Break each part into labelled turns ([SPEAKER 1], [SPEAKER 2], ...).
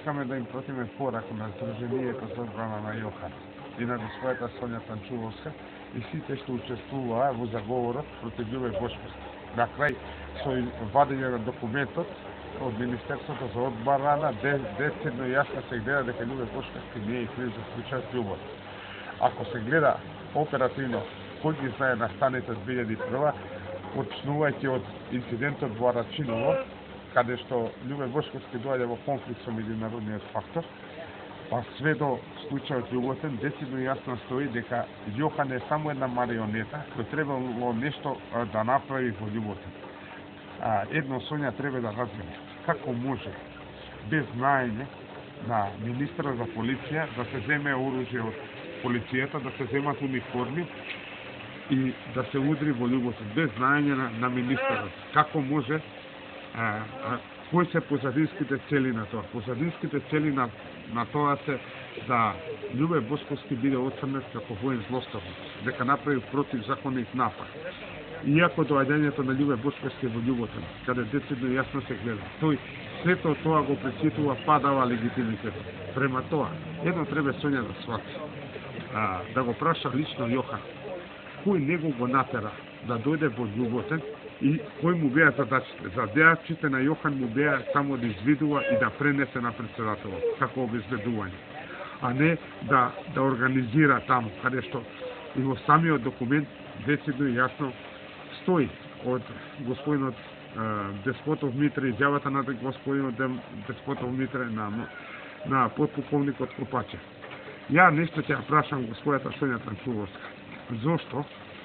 [SPEAKER 1] сакаме да им протиме порака на Сдруженијето за одбрана на Јохан и на господата Сонја Танчуловска и сите што учествуваа во заговорот против Љубе Бошковски. На крај, со вадење на документот од Министерството за одбрана, децидно и јасно се гледа дека Љубе Бошковски не е крив за случајот Љубов. Ако се гледа оперативно кој ги знае настаните од 2001, почнувајќи од инцидентот во Арачиново, каде што Љубе Бошковски доаѓа во конфликт со меѓународниот фактор, па све до случајот Љуботен, децидно јасно стои дека Јохан е само една марионета кој требало нешто да направи во Љуботен. Едно Сонја треба да разбере како може без знаење на министерот за полиција да се земе оружје од полицијата, да се земат униформи и да се удри во Љуботен без знаење на министерот. Како може, кои се позадинските цели на тоа? Позадинските цели на тоа се да Љубе Бошковски биде оцрнет како воен злоставник, дека направи противзаконит напад. Иако доаѓањето на Љубе Бошковски во Љуботен, каде децидно јасно се гледа, тој сето тоа го преситува, падава легитимитетот. Према тоа, едно треба Сонја да свати, да го праша лично Јохан, кој него го натера да дојде во Љуботен и кои му беа задачите. Задачите на Јохан му беа само да извидува и да пренесе на председателот како обезбедување, а не да организира таму, каде што и во самиот документ децидно и јасно стои од господинот Деспотов Митре, изјавата на господинот Деспотов Митре на подполковникот Копачев. Ја нешто ќе ја прашам господата Сонја Танчуловска. Зошто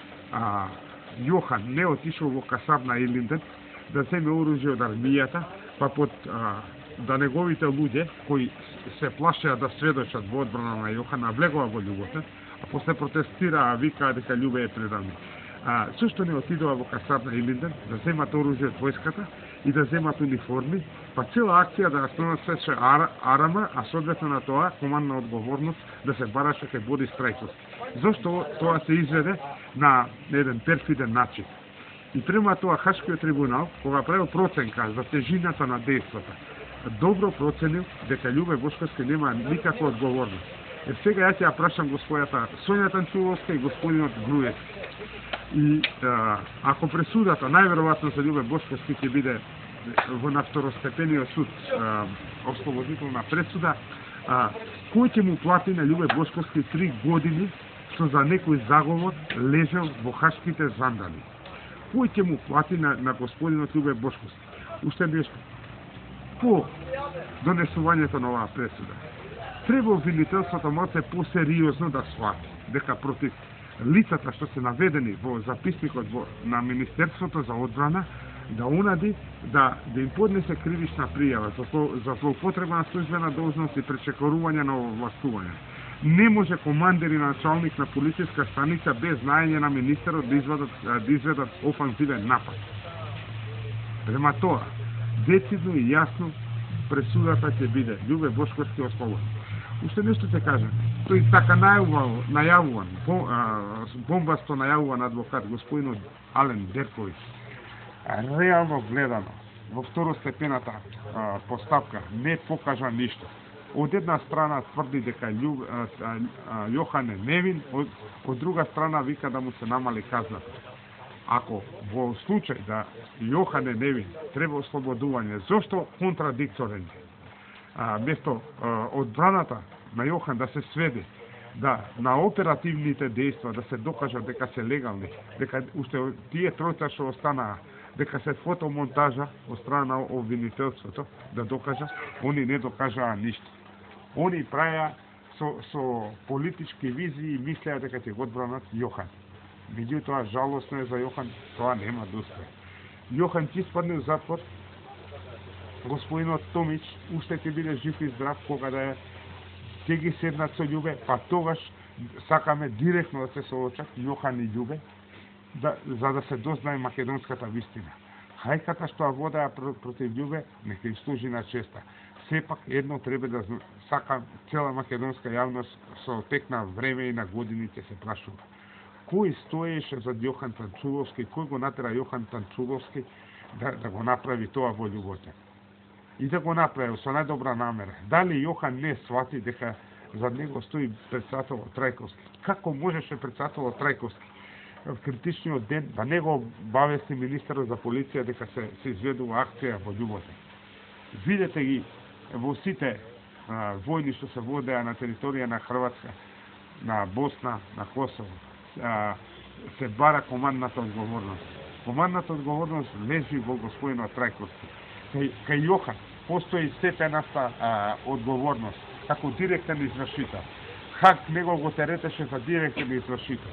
[SPEAKER 1] Јохан не отишол во касарна Илинден да земе оружје од армијата, па да неговите луѓе кои се плашеа да сведочат во одбрана на Јохан навлегува во Љуботен, а после протестираа, викаа дека Љубе е предавни. Сушто не отидува во касарна Илинден да земат оружје од војската и да земат униформи, па цела акција да распронесеше арама, а соодветно на тоа командна одговорност да се бараше кај Боди Страјковски. Зошто тоа се изведе на еден перфиден начин? И према тоа Хашкиот трибунал, кога правил проценка за тежината на дејствата, добро проценил дека Љубе Бошковски нема никаква одговорност. Сега ја ќе ја прашам господата Сонја Танчуловска и господинот Груевски. И ако пресудата најверојатно за Љубе Бошковски ќе биде во на второстепениот суд ослободителна пресуда, кој ќе му плати на Љубе Бошковски 3 години што за некој заговор лежел во хашките зандали? Кој ќе му плати на господинот Љубе Бошковски? Уште нешто. По донесувањето на оваа пресуда, треба обвинителството малце посериозно да свати дека против лицата што се наведени во записникот на Министерството за одбрана, да унади да им поднесе кривична пријава за злоупотреба на службена должност и пречекорување на овластување. Не може командир и началник на полициска станица без знаење на министерот да изведат офанзивен напад. Према тоа, децидно и јасно пресудата ќе биде Љубе Бошковски ослободен. Уште нешто ќе кажем. Тој така најавуван, бомбасто најавуван адвокат, господинот Ален Дерковиќ, реално гледано, во второстепената поставка не покажа ништо. Од една страна тврди дека Јохан е невин, од друга страна вика да му се намали казната. Ако во случај да Јохан е невин, треба ослободување, зошто контрадикторен? Место одбраната на Јохан да се сведе на оперативните дејства, да се докажа дека се легални, дека уште тие тројца што останаа, дека се фотомонтажа од страна на обвинителството, да докажа, они не докажаа ништо. Они праја со политички визии и мислеа дека ќе го одбранат Јохан. Меѓутоа, жалосно е за Јохан, тоа нема да успее. Јохан ќе испадне в затвор, господинот Томич уште ќе биде жив и здрав, кога да ќе ги седнат со Љубе, па тогаш сакаме директно да се соочат Јохан и Љубе, за да се дознае македонската вистина. Хајката што ја водеа против Љубе, нека им служи на честа. Сепак едно треба да сака цела македонска јавност со тек на време и на години ќе се прашува. Кој стоеше зад Јохан Танчуловски, кој го натера Јохан Танчуловски да го направи тоа во Љуботен? и да го направи со најдобра намера. Дали Јохан не свати дека зад него стои председател Трајковски? Како можеше председател Трајковски в критичниот ден да не го бавести министерот за полиција дека се изведува акција во Љуботин? Видете ги во сите војни што се водеа на територија на Хрватска, на Босна, на Косово, се бара командната одговорност. Командната одговорност лежи во господинот Трајковски. Кај Јохан постои степенаста одговорност како директен извршител. Хак него го теретеше за директен извршител.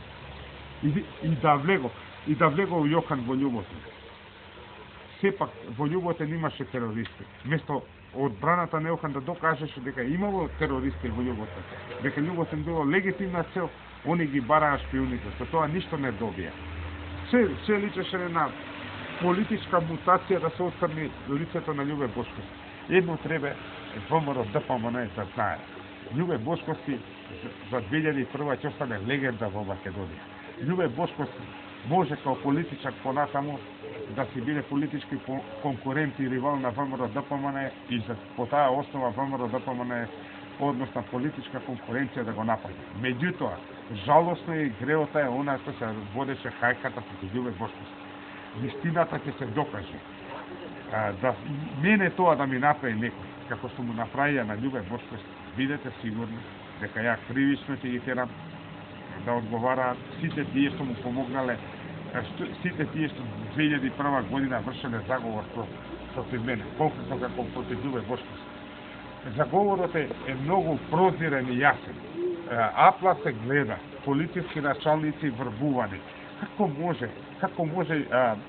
[SPEAKER 1] И да влего Јохан во Љуботин. Сепак во Љуботин имаше терористи. Место одбраната на Јохан да докажеше дека имало терористи во Љуботин, дека Љуботин било легитимна цел, они ги бараа шпионите, со тоа ништо не добија. Се личеше на политичка мутација да се отцрни лицето на Љубе Бошковски. Едно треба ВМРО ДПМН да знае. Љубе Бошковски за 2001 ќе остане легенда во Македонија. Љубе Бошковски може као политичар понатаму да си биде политички конкурент и ривал на ВМРО ДПМН и по таа основа ВМРО ДПМН одnosна политичка конкуренција да го нападе. Меѓутоа, жалосно и греота е она што се водеше хајката против Љубе Бошковски. Вистината ќе се докаже. Да мене тоа да ми направи некој, како што му направија на Љубе Бошковски, бидете сигурни дека ја кривично ќе ги терам да одговараат сите тие што му помогнале, сите тие што 2001 година вршеле заговор против мене, конкретно како против Љубе Бошковски. Заговорот е многу прозирен и јасен. Апла се гледа, полициски началници врбувани. Како може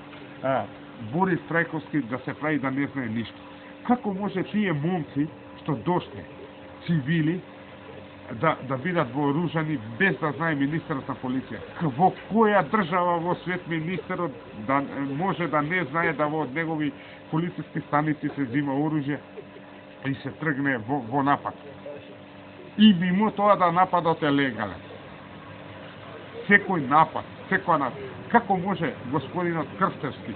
[SPEAKER 1] Борис Трајковски да се прави да не знае ништо? Како може тие момци што дошле, цивили, да бидат вооружани без да знае министерот на полиција? Во која држава во свет министерот да може да не знае да од негови полициски станици се зима оружје и се тргне во напад? И мимо тоа да нападот е легален. Секој напад. Како може господинот Крстевски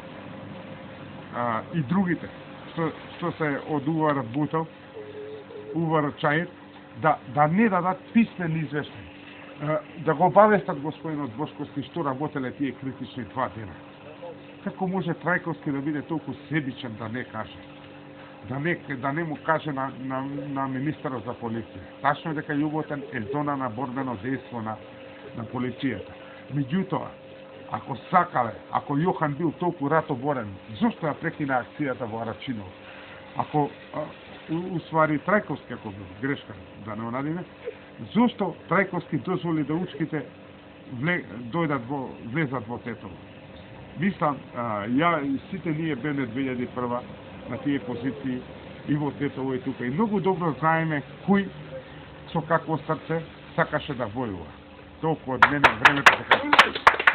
[SPEAKER 1] и другите што се од Увар Бутов, Увар Чајев, да не дадат писмен извештај, да го обавестат господинот Бошковски што работеле тие критични 2 дена? Како може Трајковски да биде толку себичен да не каже? Да не му каже на министерот за полиција. Тачно дека Љуботин е зона на борбено дејство на полицијата. Меѓутоа, ако сакале, ако Јохан бил толку ратоборен, зошто ја прекина акцијата во Арачиново? Ако уствари Трајковски, ако бил грешка, да не онадиме, зошто Трајковски дозволи да учките влезат во Тетово? Мислам, ја сите ние беме 2001 на тие позиции и во Тетово и тука. И многу добро знаеме кој со какво срце сакаше да војува. Толку од мене, времето се